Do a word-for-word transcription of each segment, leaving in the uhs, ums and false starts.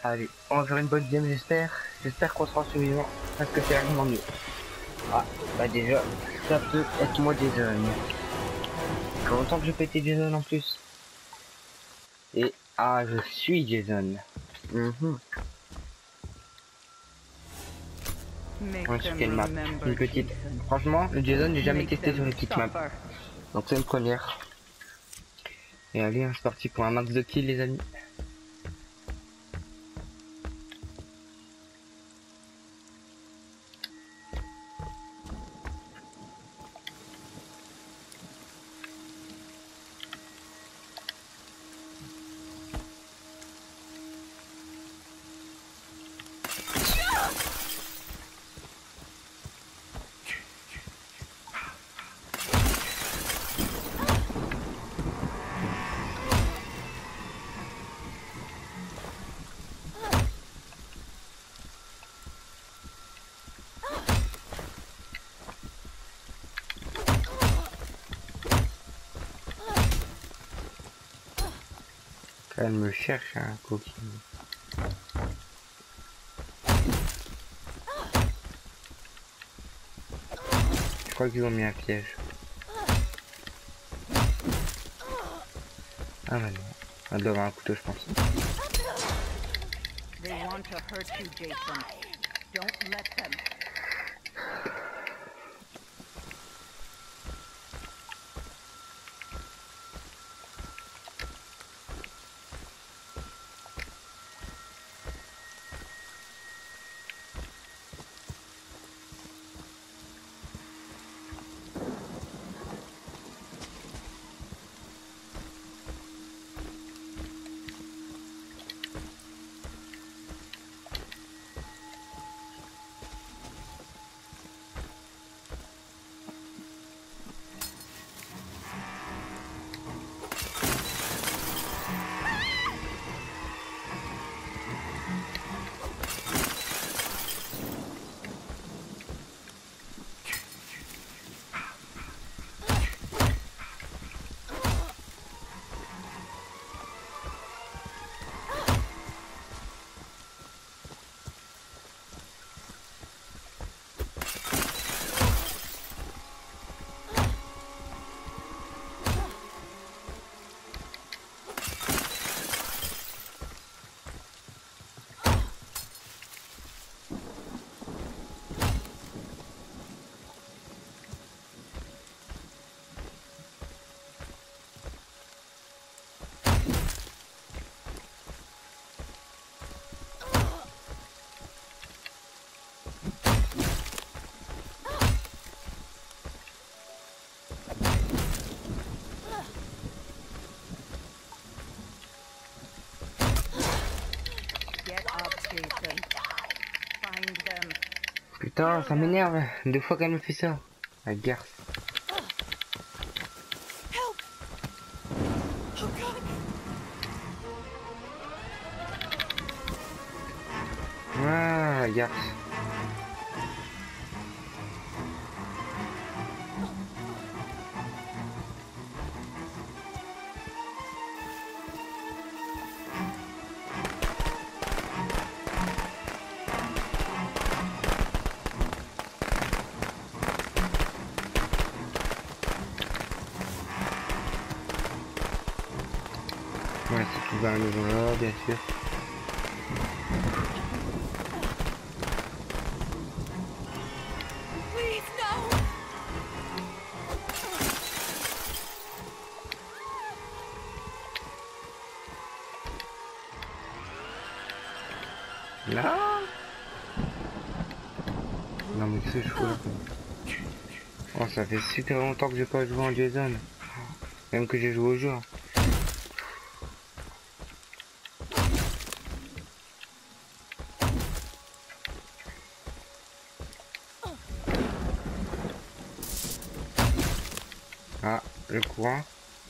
Allez, on va faire une bonne game, j'espère. J'espère qu'on sera survivant, parce que c'est vraiment mieux. Ah, bah déjà, ça peut être moi Jason. Ça fait longtemps que j'ai pété Jason en plus. Et, ah, je suis Jason. Mm-hmm. Ouais, sur quelle map? Une petite. Franchement, le Jason, j'ai jamais testé sur une petite map. Donc c'est une première. Et allez, hein, c'est parti pour un max de kills, les amis. Elle me cherche, un hein, coquille. Je crois qu'ils ont mis un piège. Ah bah non. Elle doit avoir un couteau, je pense. They want to hurt you, Jason. Don't let them. Putain, ça m'énerve. Deux fois qu'elle me fait ça. La garce. Ah, la garce. Ouais, c'est tout dans la maison là, bien sûr. Là. Non mais c'est chaud là. Oh, ça fait super longtemps que j'ai pas joué en Jason. Même que j'ai joué au jeu. Ah, le courant.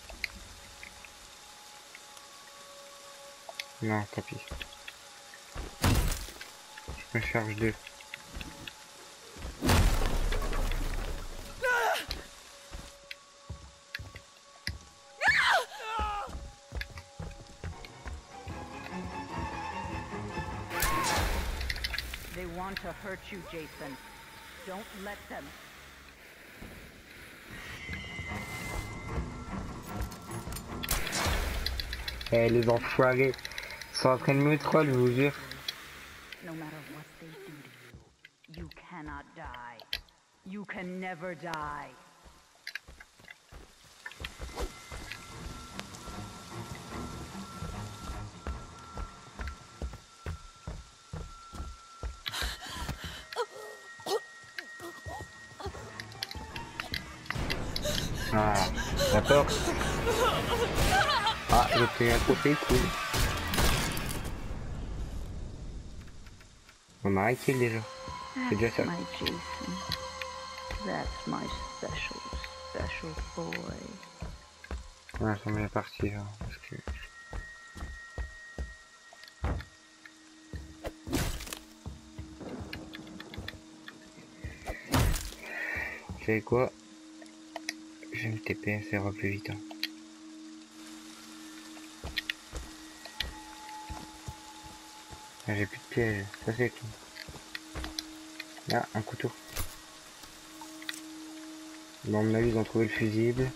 Non, tant pis. Je me charge deux. They want to hurt you, Jason. Don't let them. Eh, les enfoirés sont en train de me troll, je vous jure. No matter what they do to you, you cannot die. You can never die. Ah, la porte. Ah, j'ai pris un trophée, cool. On m'a arrêté déjà. C'est déjà ça. My Jason. That's my special, special boy. Ouais, ça m'est parti là, parce que... Vous savez quoi? Je vais me T P, ça ira plus vite. Hein. Ah, j'ai plus de piège, ça c'est tout. Là, un couteau. Bon, à mon avis, ils ont trouvé le fusible.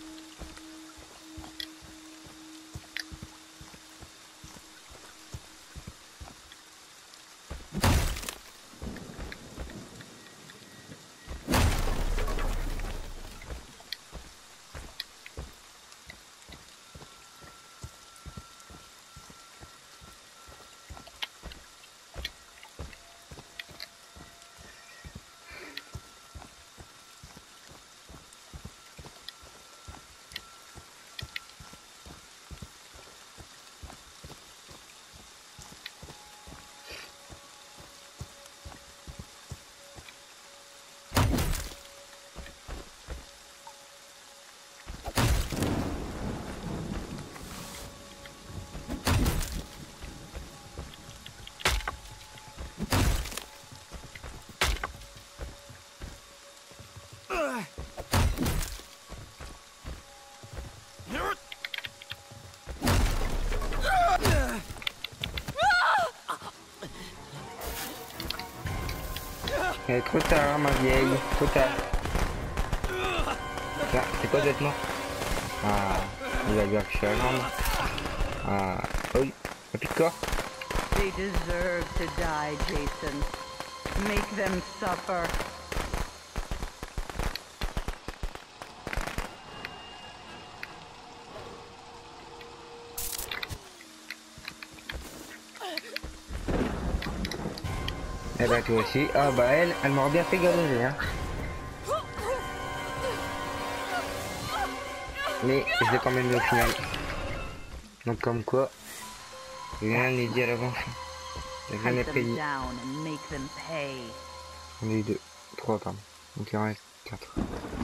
Eh, trop tard, ma vieille, trop tard. Tiens, c'est quoi d'être mort? Ah, il a bien que je suis à jambe. Ah, oui, un plus de corps. They deserve to die, Jason. Make them suffer. Eh bah toi aussi. Ah bah elle, elle m'aurait bien fait galérer, hein. Mais je l'ai quand même eu au final. Donc comme quoi, rien n'est dit à l'avance. Rien n'est Hunt them prédit. down and make them pay. On a eu deux, trois pardon. Donc il en reste quatre.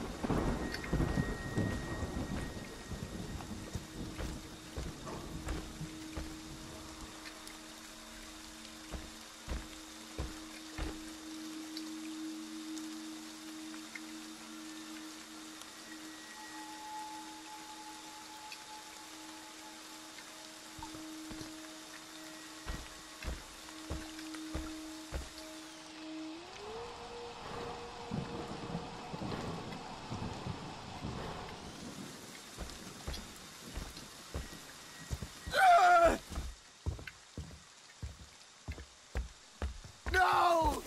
No!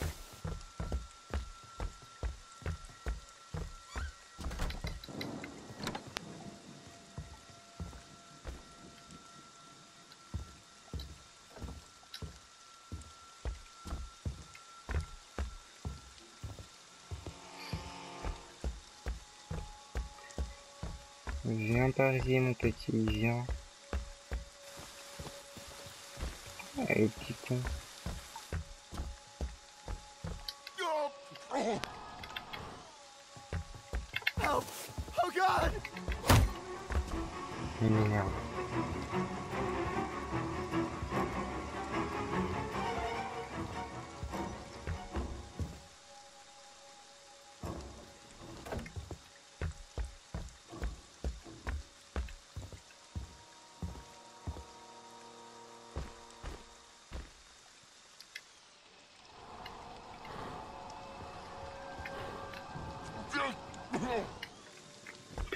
Viens par ici mon petit, viens. Allez petit con. Help! Oh God! Il m'énerve.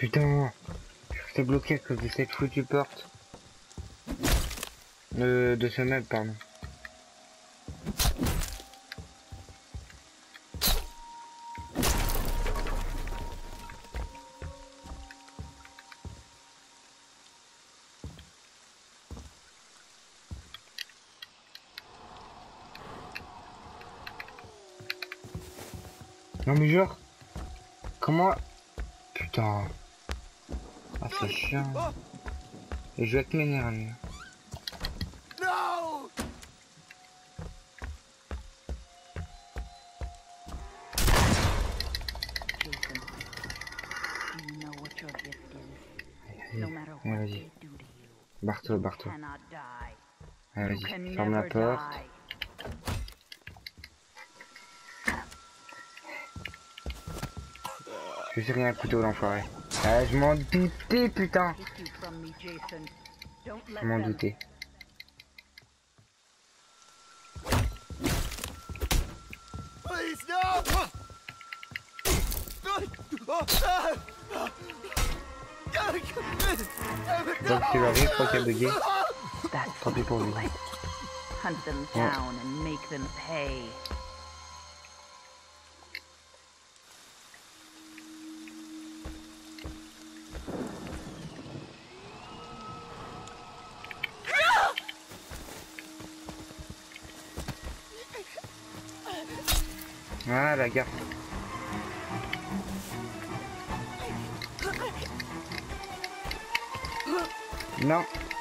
putain, je restais bloqué à cause de cette foutue porte. Euh, de ce meuble, pardon. Non mais genre, comment... Putain. Ah c'est chiant. Et je vais te m'énerver. lui. No! Jason, do you know what your gift is? No matter Ouais, what vas-y. they do to you, Barre-toi, you barre-toi. cannot die. Allez, You can vas-y, ferme la never porte. die. Je sais rien, un couteau l'enfoiré. Ah, je m'en doutais, putain. Take you from me, Jason. Don't let Je m'en them. doutais. Please, no! Donc tu vas rire, je crois qu'il a bugué. That's Tant pis pour lui. Hunt them Yeah. down and make them pay. Ah, la gare. Non.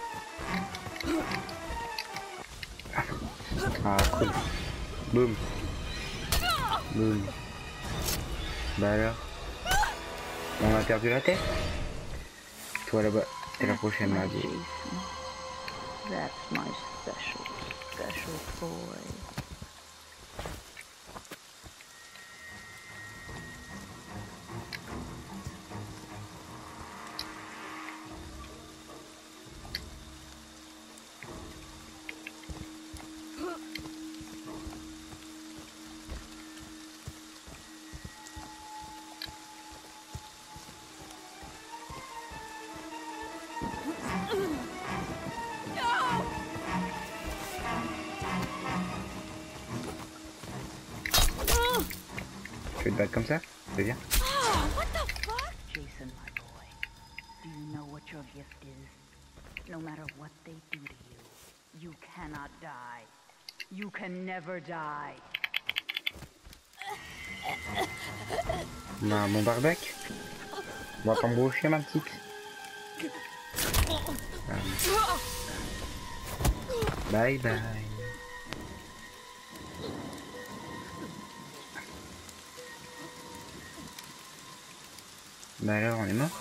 Ah, cool. Boum. Boum. Bah alors. On a perdu la tête. Toi là-bas, t'es la prochaine, My mardi. Jason. That's my special, special boy. Tu veux te battre comme ça? C'est bien. Jason, my boy. Do you know what your gift is? No matter what they do to you, you cannot die. You can never die. Bah, mon barbec. On va t'embaucher, ma petite. Ah. Bye bye. Bah alors, on est mort?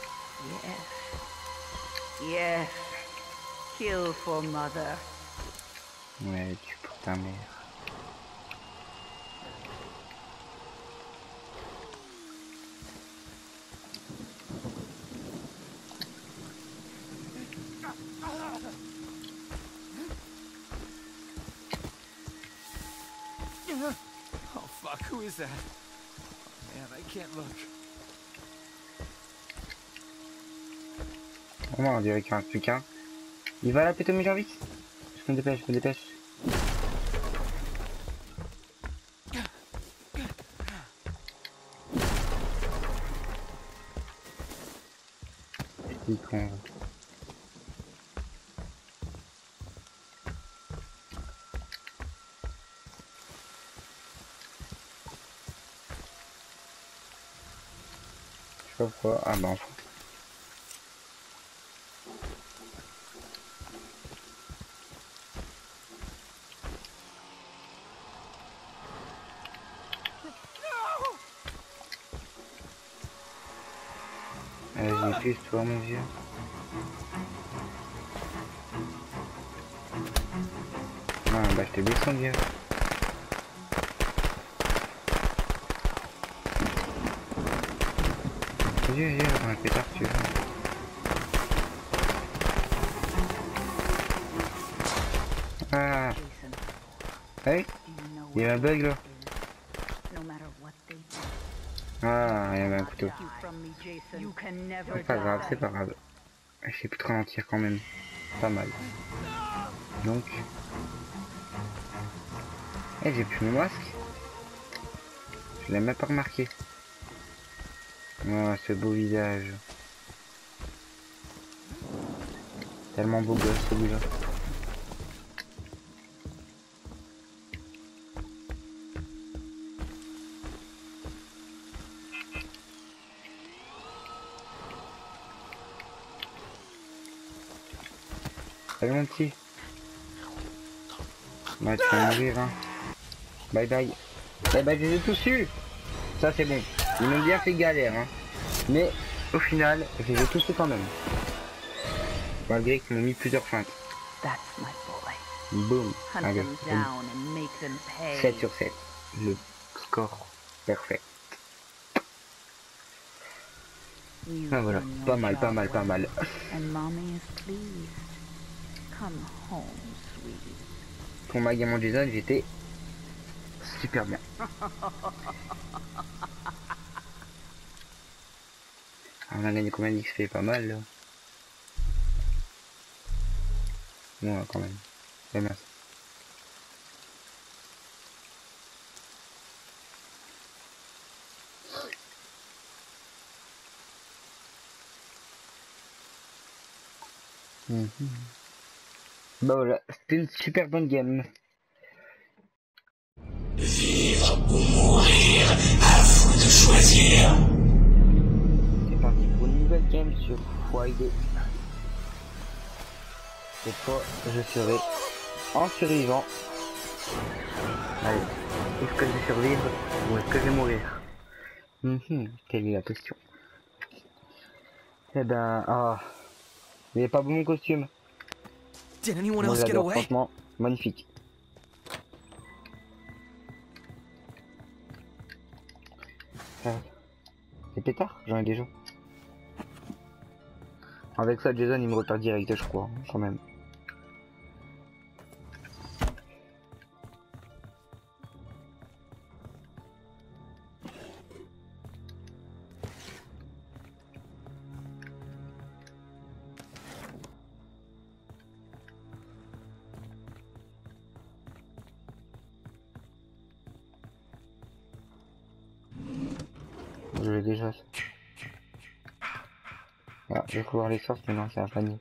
Yes. Yes. Kill for mother. Ouais, tu pour ta mère. Oh, fuck, who is that? Man, I can't look. Oh non, on dirait qu'il y en a plus qu'un. Il va la péter, mais j'ai envie. Je me dépêche, je me dépêche. Petit con. Je sais pas pourquoi. Ah bah enfin. Vas-y, pousse-toi, mon vieux. Non, bah je te descends, vieux. Vieux, vieux, dans le pétard, tu veux. Ah, Jason, hey, do you know il y a un what bug là. is? No matter what they do, Ah, il y avait un couteau. You from me, Jason. You can never C'est pas grave, die. c'est pas grave. J'ai pu te ralentir quand même. Pas mal. Donc... Eh, j'ai plus mon masque. Je l'ai même pas remarqué. Oh, ce beau visage. Tellement beau gosse celui-là. Salut mon petit. Ouais, tu vas mourir hein. Bye bye. Eh ben je les ai tous eus. Ça c'est bon. Ils m'ont bien fait galère hein. Mais au final, je les ai tous eus quand même. Malgré qu'ils m'ont mis plusieurs feintes. That's my boy. Boum. Hunt Allez. them down and make them pay. sept sur sept. Le score parfait. You've Ah voilà. done your Pas mal, pas job mal, pas well, mal. And mommy is pleased. Come home, sweetie. Pour ma gamme Jason, j'étais super bien. On a gagné combien d'X P? Pas mal là. Ouais, quand même. Ouais, merci. Mmh. Bah voilà, c'était une super bonne game. Vivre ou mourir, à vous de choisir. C'est parti pour une nouvelle game sur Friday. Cette fois, je serai en survivant. Allez, est-ce que je vais survivre ou est-ce que je vais mourir? Mmh, quelle est la question? Eh ben, ah, il est pas beau mon costume. Did anyone Moi else get j'adore, away? franchement, magnifique. Ah, c'est pétard, j'en ai déjà. Avec ça, Jason il me repère direct, je crois, quand même. Je l'ai déjà. Voilà, je vais pouvoir les sortir, mais non, c'est un panier.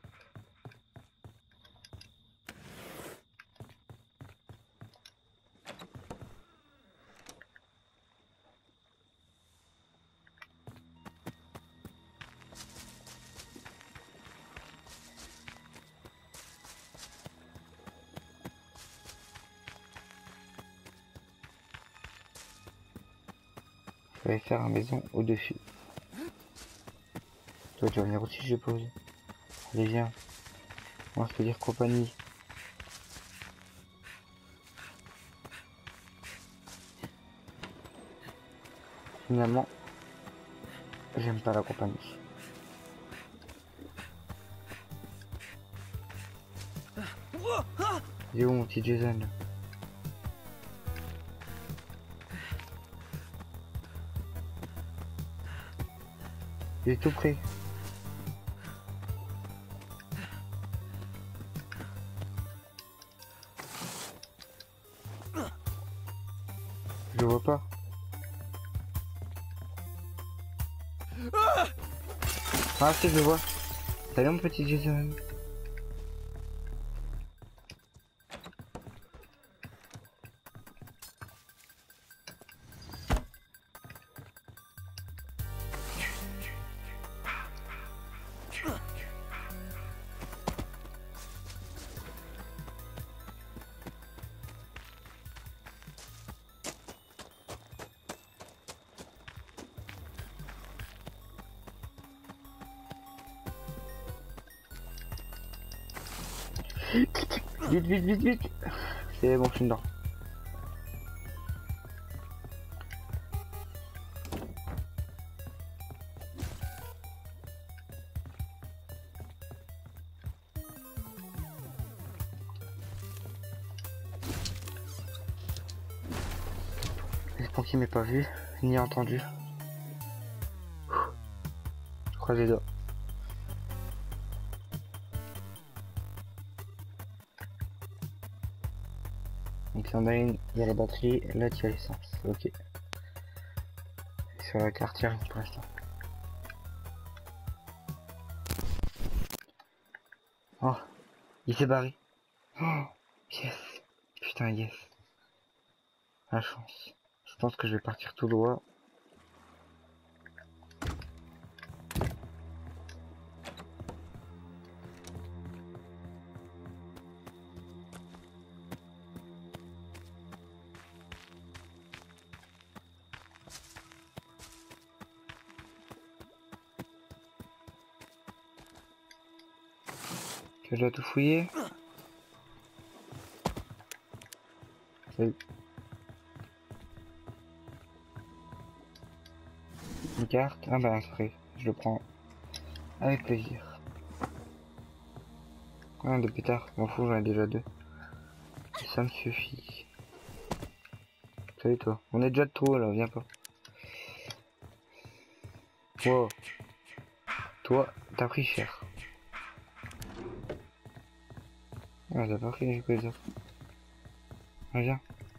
Je vais faire une maison au-dessus. Toi, tu vas venir aussi, je pose. Allez, viens. On va se dire compagnie. Finalement, j'aime pas la compagnie. Il est où mon petit Jason? Il est tout près. Je le vois pas. Ah si, je le vois. Salut mon petit Jason. Vite, vite, vite, vite. C'est bon, je suis dedans. J'espère qu'il m'ait pas vu, ni entendu. croise les doigts. Donc là on a une, il y a la batterie, là il y a l'essence, ok. Et sur la carte rien pour l'instant. Oh, il s'est barré. Oh, yes. Putain, yes. La chance. Je pense que je vais partir tout droit. Je dois tout fouiller. Oui. Une carte. Ah bah un spray. Je le prends avec plaisir. Ah, deux pétards. M'en fous, j'en ai déjà deux. Et ça me suffit. Salut toi. On est déjà de trop là, viens pas. Wow. Toi, t'as pris cher. Ah, t'as pas pris les autres. Ah, viens.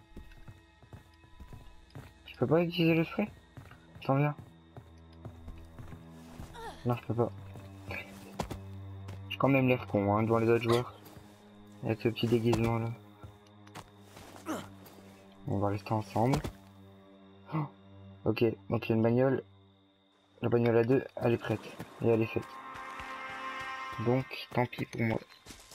Je peux pas utiliser le spray? T'en viens. Non, je peux pas. J'ai quand même l'air con, hein, devant les autres joueurs. Avec ce petit déguisement là. On va rester ensemble. Oh, ok, donc il y a une bagnole. La bagnole à deux, elle est prête. Et elle est faite. Donc, tant pis pour moi.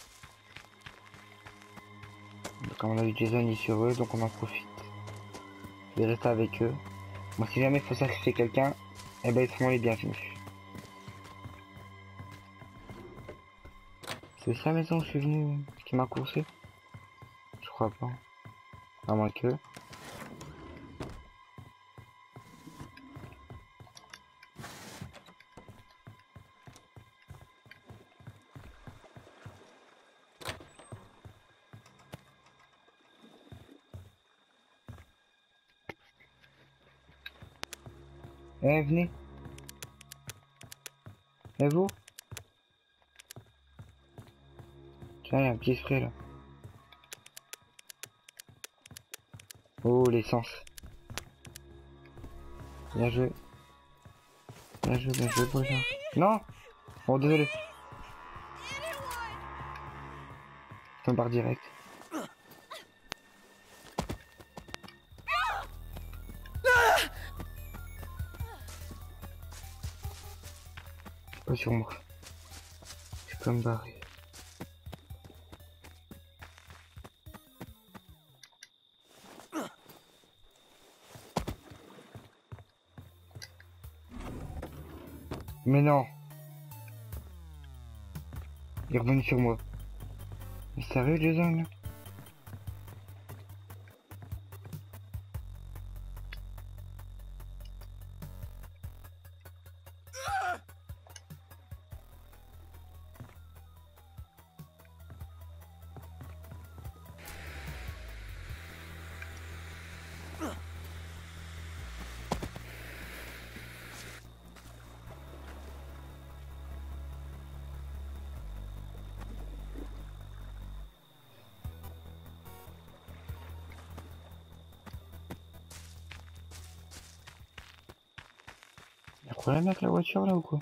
Comme on a vu Jason il est sur eux, donc on en profite. Je vais rester avec eux. Moi, si jamais il faut sacrifier quelqu'un, eh ben ils seront les bienvenus. C'est ça la maison où je suis venu qui m'a coursé? Je crois pas. À moins que. Eh, venez. Et vous? Tiens, il y a un petit spray là. Oh, l'essence. Bien joué. Bien joué, bien joué, pour ça. Non! Oh, désolé. Je pars direct. Pas sur moi. Je peux me barrer. Mais non. Il est revenu sur moi. Mais sérieux, Jason là? Y'a un problème avec la voiture là ou quoi?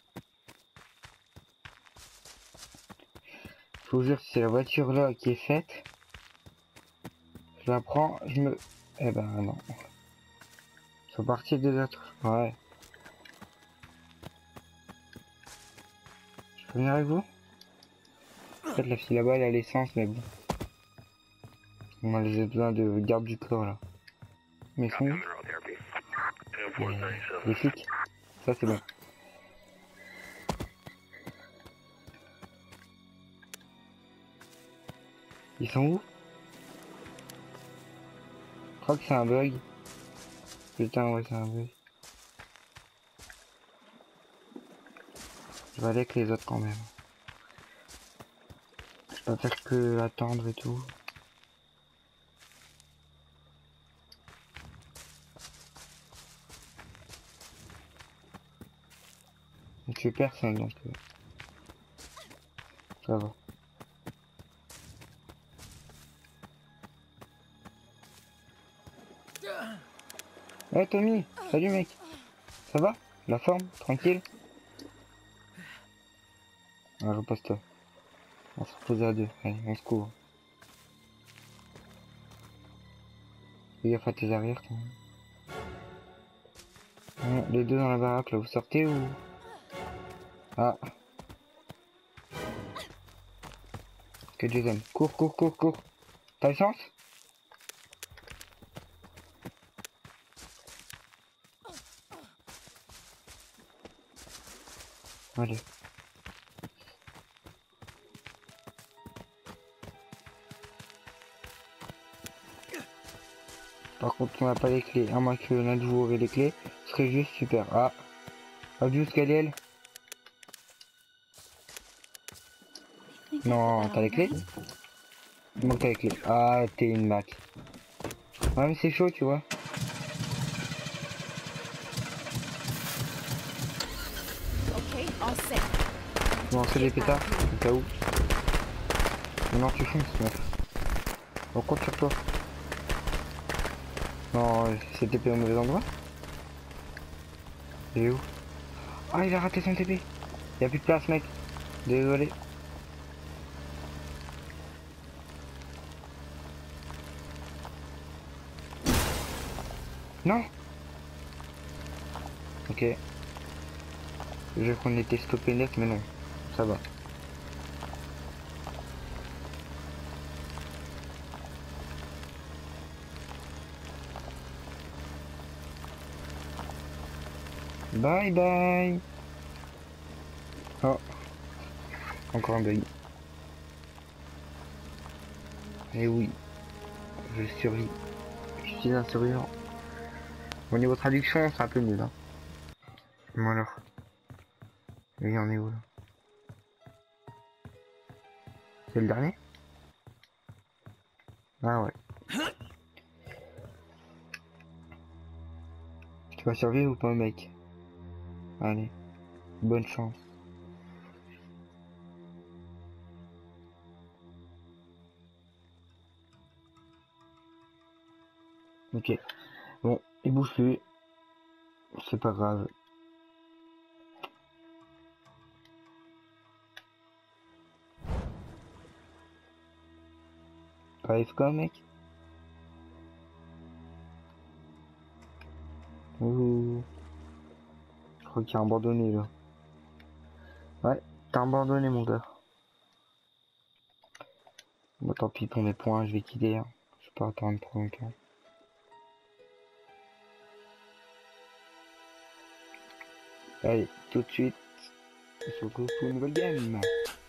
Faut dire si c'est la voiture là qui est faite. Je la prends, je me... Eh ben non. Ils sont partis des autres. Ouais. Je peux venir avec vous? Peut-être la fille là-bas elle a l'essence mais bon. On a les besoin de garde du corps là. Mais ils sont où? Les, les flics. Ça c'est bon. Ils sont où? Je crois que c'est un bug. Putain ouais c'est un bug. Je vais aller avec les autres quand même. Je peux pas faire que attendre et tout. Ok. tue personne donc euh, ça va. Ouais Tommy, salut mec. Ça va? La forme? Tranquille? Ah, repose-toi. On va se reposer à deux. Allez, on se couvre. Fais gaffe à tes arrières quand même. Ouais, les deux dans la baraque là, vous sortez ou... Ah. Que Jason. Cours, cours, cours, cours. T'as le sens? Allez. Par contre, on n'a pas les clés. À moins que l'un de vous aurait les clés, ce serait juste super. Ah. Adieu, Galiel. Non, t'as les clés? Dis-moi que t'as les clés. Ah, t'es une Mac. Ouais, mais c'est chaud, tu vois. Ok, all set. Bon, c'est des pétards, au cas où. Maintenant, tu fonces, meuf. On compte sur toi. Non, c'est T P au mauvais endroit. Il est où? Ah, il a raté son T P. Y'a plus de place, mec. Désolé. Non. Ok. Je vais qu'on était stoppé net, mais non. Ça va. Bye bye. Oh. Encore un bug. Et oui. Je survis. Je suis un survivant. Au niveau traduction, c'est un peu nul. Hein. Bon alors. Lui, on est où là? C'est le dernier? Ah ouais. Tu vas survivre ou pas, mec? Allez. Bonne chance. Ok. Bon, il bouge plus. C'est pas grave. Pas F K, mec? Ouh. Je crois qu'il a abandonné là. Ouais, t'as abandonné mon gars. Bon tant pis pour mes points, je vais quitter. Hein. Je vais pas attendre trop longtemps. Allez, tout de suite, on se retrouve pour une nouvelle game.